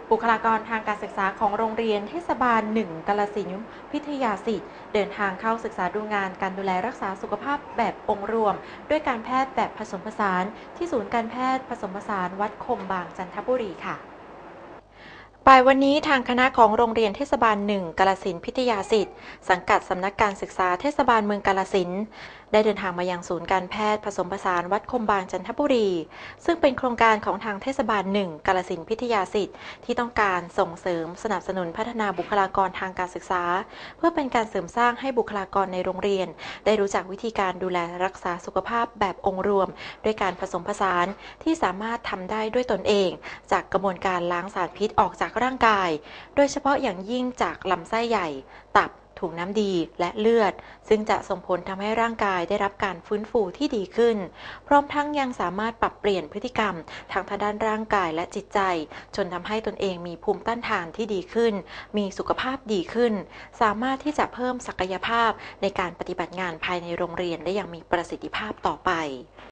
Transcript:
บุคลากรทางการศึกษาของโรงเรียนเทศบาล1กาฬสินธุ์พิทยาสิทธิ์เดินทางเข้าศึกษาดูงานการดูแลรักษาสุขภาพแบบองค์รวมด้วยการแพทย์แบบผสมผสานที่ศูนย์การแพทย์ผสมผสานวัดคมบางจันทบุรีค่ะบ่ายวันนี้ทางคณะของโรงเรียนเทศบาล1กาฬสินธุ์พิทยาสิทธิ์สังกัดสำนักการศึกษาเทศบาลเมืองกาฬสินธุ์ได้เดินทางมายังศูนย์การแพทย์ผสมผสานวัดคมบางจันทบุรีซึ่งเป็นโครงการของทางเทศบาล1กาฬสินธุ์พิทยาสิทธิ์ที่ต้องการส่งเสริมสนับสนุนพัฒนาบุคลากรทางการศึกษาเพื่อเป็นการเสริมสร้างให้บุคลากรในโรงเรียนได้รู้จักวิธีการดูแลรักษาสุขภาพแบบองค์รวมด้วยการผสมผสานที่สามารถทำได้ด้วยตนเองจากกระบวนการล้างสารพิษออกจากร่างกายโดยเฉพาะอย่างยิ่งจากลำไส้ใหญ่ตับถุงน้ำดีและเลือดซึ่งจะส่งผลทำให้ร่างกายได้รับการฟื้นฟูที่ดีขึ้นพร้อมทั้งยังสามารถปรับเปลี่ยนพฤติกรรมทางด้านร่างกายและจิตใจจนทำให้ตนเองมีภูมิต้านทานที่ดีขึ้นมีสุขภาพดีขึ้นสามารถที่จะเพิ่มศักยภาพในการปฏิบัติงานภายในโรงเรียนได้อย่างมีประสิทธิภาพต่อไป